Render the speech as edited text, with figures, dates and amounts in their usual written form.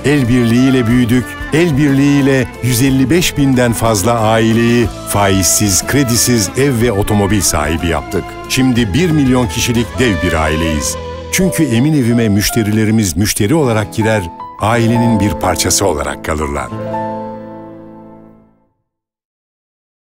El birliğiyle büyüdük, el birliğiyle 155 binden fazla aileyi faizsiz, kredisiz ev ve otomobil sahibi yaptık. Şimdi 1 milyon kişilik dev bir aileyiz. Çünkü Emin Evim'e müşterilerimiz müşteri olarak girer, ailenin bir parçası olarak kalırlar.